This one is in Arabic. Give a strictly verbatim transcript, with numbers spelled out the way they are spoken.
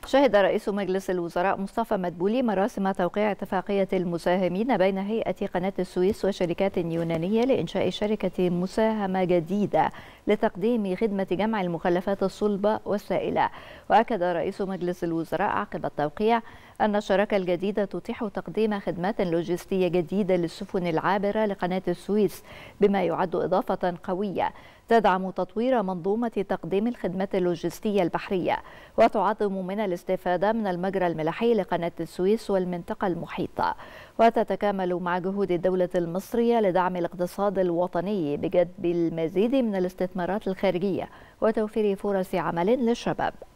شهد رئيس مجلس الوزراء مصطفى مدبولي مراسم توقيع اتفاقية المساهمين بين هيئة قناة السويس وشركات يونانية لإنشاء شركة مساهمة جديدة لتقديم خدمة جمع المخلفات الصلبة والسائلة. وأكد رئيس مجلس الوزراء عقب التوقيع أن الشراكة الجديدة تتيح تقديم خدمات لوجستية جديدة للسفن العابرة لقناة السويس، بما يعد إضافة قوية تدعم تطوير منظومة تقديم الخدمات اللوجستية البحرية، وتعظم من الاستفادة من المجرى الملاحي لقناة السويس والمنطقة المحيطة، وتتكامل مع جهود الدولة المصرية لدعم الاقتصاد الوطني بجذب المزيد من الاستثمارات الخارجية وتوفير فرص عمل للشباب.